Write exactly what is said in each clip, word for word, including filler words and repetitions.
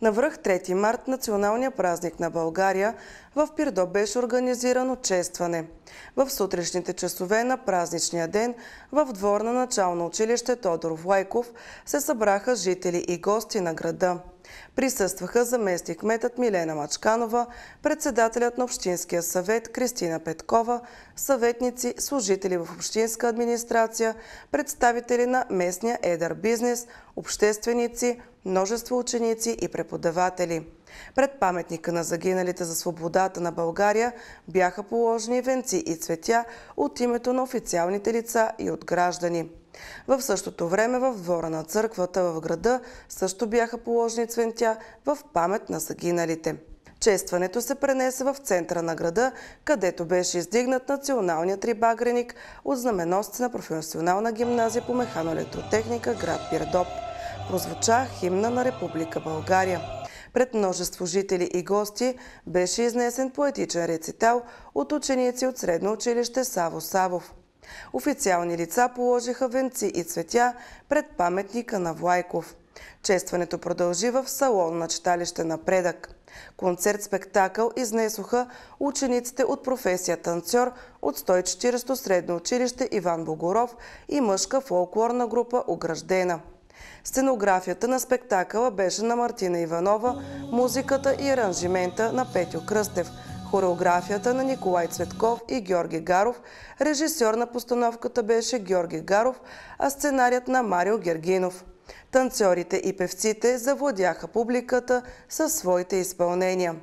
Навръх трети март, националния празник на България, в Пирдоп беше организирано честване. В сутрешните часове на празничния ден в двор на начално училище Тодор Влайков се събраха жители и гости на града. Присъстваха заместник-кметът Милена Мачканова, председателят на Общинския съвет Кристина Петкова, съветници, служители в общинска администрация, представители на местния едър бизнес, общественици, множество ученици и преподаватели. Пред паметника на загиналите за свободата на България бяха положени венци и цветя от името на официалните лица и от граждани. В същото време в двора на църквата в града също бяха положени цветя в памет на загиналите. Честването се пренесе в центъра на града, където беше издигнат националният трибагреник от знаменосци на професионална гимназия по механоелектротехника град Пирдоп. Прозвуча химна на Република България. Пред множество жители и гости беше изнесен поетичен рецитал от ученици от средно училище Саво Савов. Официални лица положиха венци и цветя пред паметника на Влайков. Честването продължи в салон на читалище Напредък. Концерт-спектакъл изнесоха учениците от професия танцор от сто и четиридесето средно училище Иван Богоров и мъжка фолклорна група Ограждена. Сценографията на спектакъла беше на Мартина Иванова, музиката и аранжимента на Петю Кръстев, хореографията на Николай Цветков и Георги Гаров, режисьор на постановката беше Георги Гаров, а сценарият на Марио Гергинов. Танцорите и певците завладяха публиката със своите изпълнения.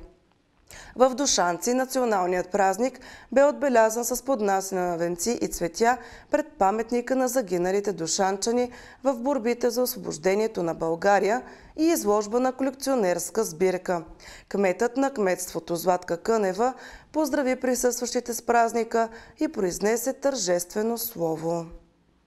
В Душанци националният празник бе отбелязан с поднасяне на венци и цветя пред паметника на загиналите душанчани в борбите за освобождението на България и изложба на колекционерска сбирка. Кметът на кметството Златка Кънева поздрави присъстващите с празника и произнесе тържествено слово.